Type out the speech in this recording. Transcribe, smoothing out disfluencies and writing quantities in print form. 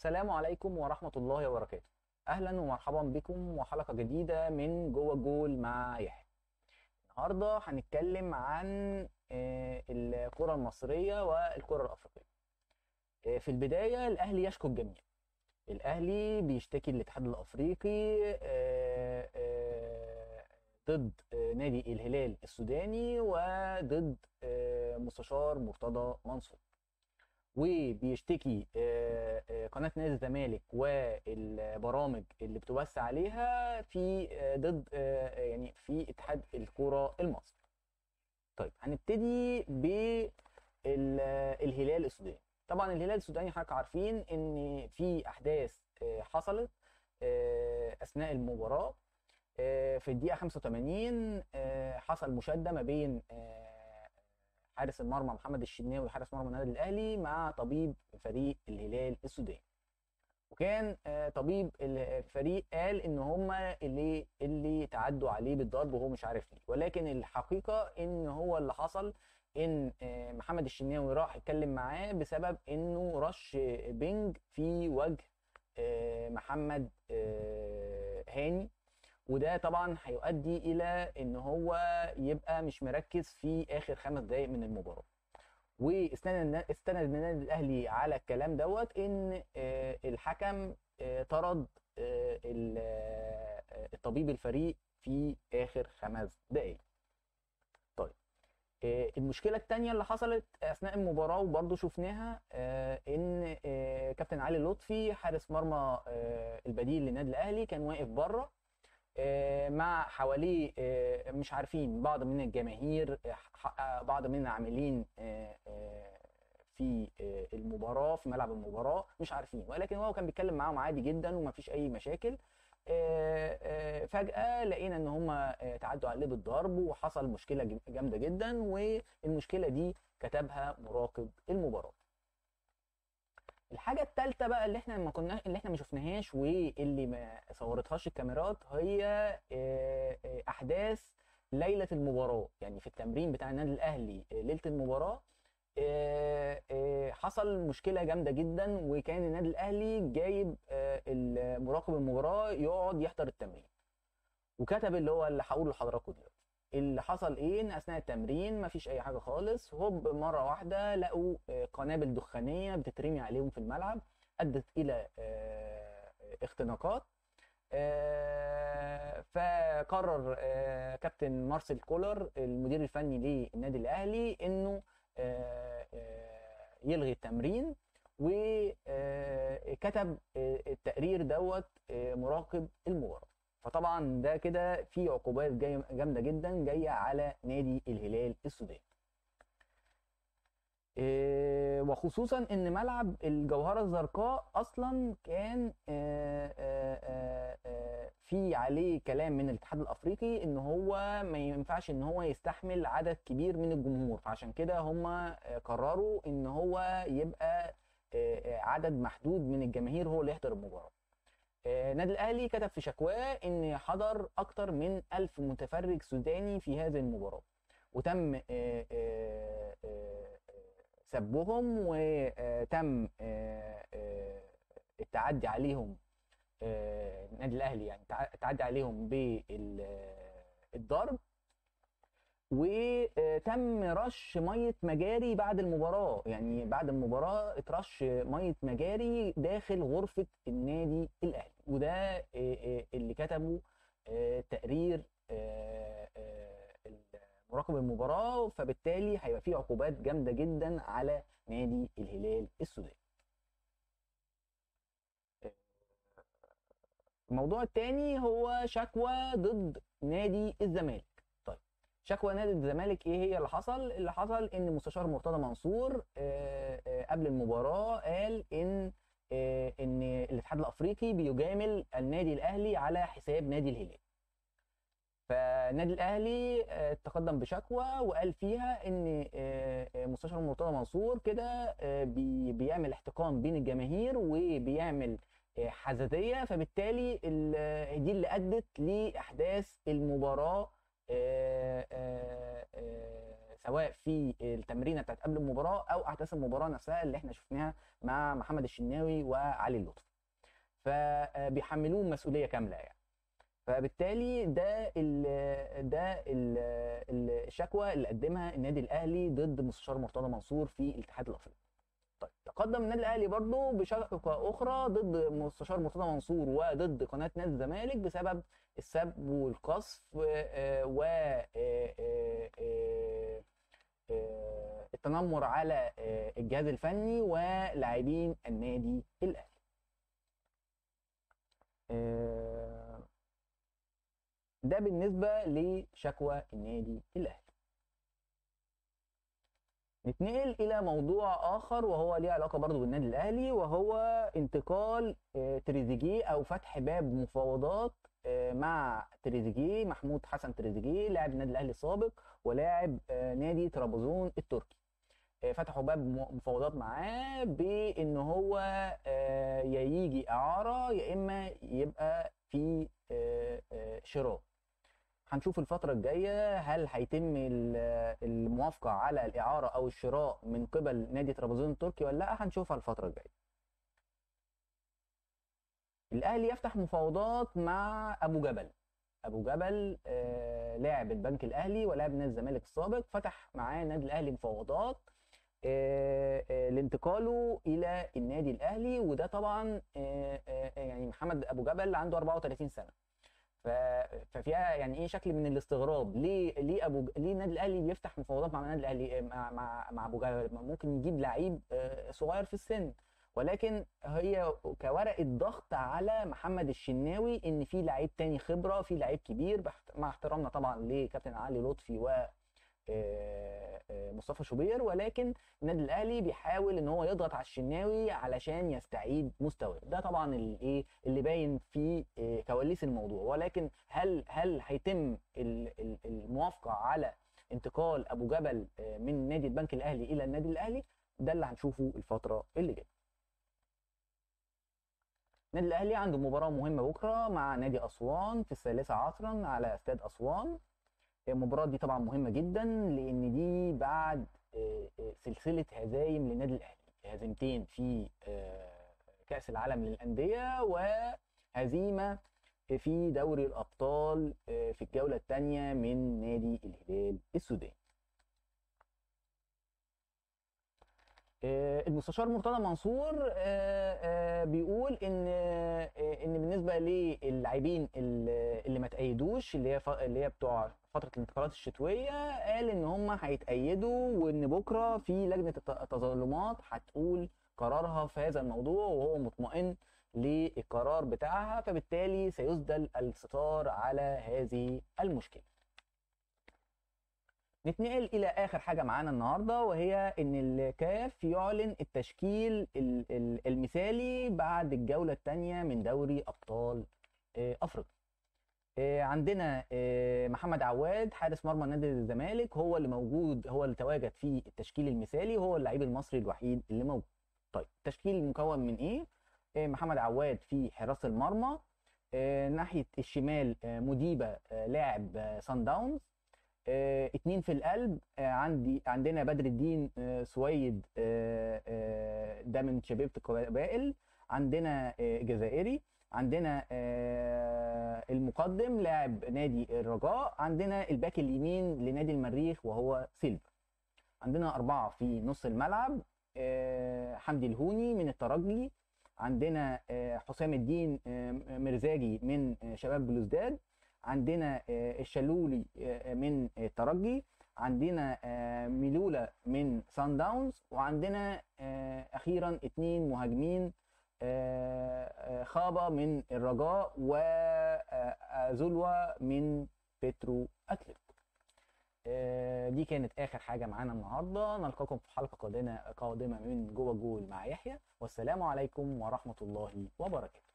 السلام عليكم ورحمة الله وبركاته. أهلا ومرحبا بكم وحلقة جديدة من جوه الجول مع يحيى. النهاردة هنتكلم عن الكرة المصرية والكرة الأفريقية. في البداية الأهلي يشكو الجميع. الأهلي بيشتكي الاتحاد الأفريقي ضد نادي الهلال السوداني وضد مستشار مرتضى منصور، وبيشتكي قناة نادي الزمالك والبرامج اللي بتوسع عليها في ضد يعني في اتحاد الكرة المصري. طيب هنبتدي بالهلال السوداني. طبعا الهلال السوداني حضرتك عارفين ان في احداث حصلت اثناء المباراة. في الدقيقة 85 حصل مشادة ما بين حارس المرمى محمد الشناوي حارس مرمى النادي الاهلي مع طبيب فريق الهلال السوداني. وكان طبيب الفريق قال ان هم اللي تعدوا عليه بالضرب وهو مش عارف ليه، ولكن الحقيقه ان هو اللي حصل ان محمد الشناوي راح يتكلم معاه بسبب انه رش بنج في وجه محمد هاني، وده طبعا هيؤدي الى ان هو يبقى مش مركز في اخر 5 دقائق من المباراه. واستند النادي الاهلي على الكلام دوت ان الحكم طرد الطبيب الفريق في اخر 5 دقائق. طيب المشكله الثانيه اللي حصلت اثناء المباراه وبرضه شفناها ان كابتن علي لطفي حارس مرمى البديل للنادي الاهلي كان واقف بره مع حواليه مش عارفين بعض من الجماهير، بعض من العاملين في المباراة في ملعب المباراة مش عارفين، ولكن هو كان بيتكلم معاهم عادي جدا ومفيش أي مشاكل. فجأة لقينا إن هم تعدوا عليه بالضرب وحصل مشكلة جامدة جدا، والمشكلة دي كتبها مراقب المباراة. الحاجة التالتة بقى اللي احنا ما شفناهاش واللي ما صورتهاش الكاميرات هي احداث ليلة المباراة. يعني في التمرين بتاع النادي الاهلي ليلة المباراة حصل مشكلة جامدة جدا، وكان النادي الاهلي جايب مراقب المباراة يقعد يحضر التمرين، وكتب اللي هقوله لحضراتكم دلوقتي. اللي حصل ايه ان اثناء التمرين مفيش اي حاجه خالص، هوب مره واحده لقوا قنابل دخانيه بتترمي عليهم في الملعب، ادت الى اختناقات. فقرر كابتن مارسيل كولر المدير الفني للنادي الاهلي انه يلغي التمرين، وكتب التقرير دوت مراقب المباراه. فطبعا ده كده في عقوبات جايه جامده جدا جايه على نادي الهلال السوداني، وخصوصا ان ملعب الجوهره الزرقاء اصلا كان في عليه كلام من الاتحاد الافريقي ان هو ما ينفعش ان هو يستحمل عدد كبير من الجمهور، فعشان كده هم قرروا ان هو يبقى عدد محدود من الجماهير هو اللي يحضر المباراه. النادي الاهلي كتب في شكواه ان حضر اكتر من 1000 متفرج سوداني في هذه المباراه، وتم سبهم وتم التعدي عليهم. النادي الاهلي يعني التعدي عليهم بالضرب، وتم رش ميه مجاري بعد المباراه. يعني بعد المباراه اترش ميه مجاري داخل غرفه النادي الاهلي، وده اللي كتبه تقرير مراقب المباراه. فبالتالي هيبقى فيه عقوبات جامده جدا على نادي الهلال السوداني. الموضوع الثاني هو شكوى ضد نادي الزمالك. طيب شكوى نادي الزمالك ايه هي اللي حصل؟ اللي حصل ان مستشار مرتضى منصور قبل المباراه قال ان الاتحاد الافريقي بيجامل النادي الاهلي على حساب نادي الهلال. فالنادي الاهلي تقدم بشكوى وقال فيها ان مستشار مرتضى منصور كده بيعمل احتقان بين الجماهير وبيعمل حزازيه، فبالتالي دي اللي ادت لاحداث المباراه سواء في التمرينه بتاعت قبل المباراه او احداث المباراه نفسها اللي احنا شفناها مع محمد الشناوي وعلي اللطفي. فبيحملوه مسؤوليه كامله يعني. فبالتالي الشكوى اللي قدمها النادي الاهلي ضد مستشار مرتضى منصور في الاتحاد الافريقي. طيب تقدم النادي الاهلي برضه بشكوى اخرى ضد مستشار مرتضى منصور وضد قناه نادي الزمالك بسبب السب والقذف التنمر على الجهاز الفني ولاعبين النادي الاهلي. ده بالنسبه لشكوى النادي الاهلي. نتنقل الى موضوع اخر وهو ليه علاقه برضه بالنادي الاهلي، وهو انتقال تريزيجيه او فتح باب مفاوضات مع تريزيجيه، محمود حسن تريزيجيه لاعب النادي الاهلي السابق ولاعب نادي طرابزون التركي. فتحوا باب مفاوضات معاه بان هو يا يجي اعاره يا اما يبقى في شراء. هنشوف الفترة الجاية هل هيتم الموافقة على الإعارة أو الشراء من قبل نادي طرابزون التركي ولا لا، هنشوفها الفترة الجاية. الأهلي يفتح مفاوضات مع أبو جبل. أبو جبل لاعب البنك الأهلي ولاعب نادي الزمالك السابق، فتح معاه النادي الأهلي مفاوضات لانتقاله إلى النادي الأهلي. وده طبعا يعني محمد أبو جبل عنده 34 سنة، ففيها يعني ايه شكل من الاستغراب. ليه النادي الاهلي بيفتح مفاوضات مع النادي الاهلي مع ابو جبل؟ ممكن يجيب لعيب صغير في السن، ولكن هي كورقه ضغط على محمد الشناوي ان في لعيب تاني خبره، في لعيب كبير، مع احترامنا طبعا لكابتن علي لطفي و مصطفى شوبير، ولكن النادي الاهلي بيحاول ان هو يضغط على الشناوي علشان يستعيد مستواه. ده طبعا اللي باين في كواليس الموضوع. ولكن هل هيتم الموافقه على انتقال ابو جبل من نادي البنك الاهلي الى النادي الاهلي؟ ده اللي هنشوفه الفتره اللي جايه. النادي الاهلي عنده مباراه مهمه بكره مع نادي اسوان في 13 عصرا على استاد اسوان. المباراة دي طبعا مهمة جدا لأن دي بعد سلسلة هزايم للنادي الأهلي، هزيمتين في كأس العالم للأندية وهزيمة في دوري الأبطال في الجولة الثانية من نادي الهلال السوداني. المستشار مرتضى منصور بيقول ان بالنسبه للاعبين اللي ما تأيدوش، اللي هي بتوع فتره الانتقالات الشتويه، قال ان هم هيتأيدوا وان بكره في لجنه التظلمات هتقول قرارها في هذا الموضوع وهو مطمئن للقرار بتاعها، فبالتالي سيسدل الستار على هذه المشكله. نتنقل الى اخر حاجه معانا النهارده، وهي ان الكاف يعلن التشكيل المثالي بعد الجوله الثانيه من دوري ابطال افريقيا. عندنا محمد عواد حارس مرمى نادي الزمالك هو اللي موجود، هو اللي تواجد في التشكيل المثالي، وهو اللاعب المصري الوحيد اللي موجود. طيب التشكيل مكون من ايه؟ محمد عواد في حراسه المرمى، ناحيه الشمال مديبه لاعب سان داونز، اتنين في القلب عندنا بدر الدين سويد ده من شبيبة القبائل، عندنا جزائري، عندنا المقدم لاعب نادي الرجاء، عندنا الباك اليمين لنادي المريخ وهو سيلفا. عندنا 4 في نص الملعب، حمدي الهوني من الترجي، عندنا حسام الدين مرزاجي من شباب بلوزداد، عندنا الشلولي من الترجي، عندنا ميلولا من سان داونز، وعندنا اخيرا 2 مهاجمين، خابة من الرجاء وزلوة من بيترو اتلتيكو. دي كانت اخر حاجه معانا النهارده. نلقاكم في حلقه قادمه من جوه جول مع يحيى، والسلام عليكم ورحمه الله وبركاته.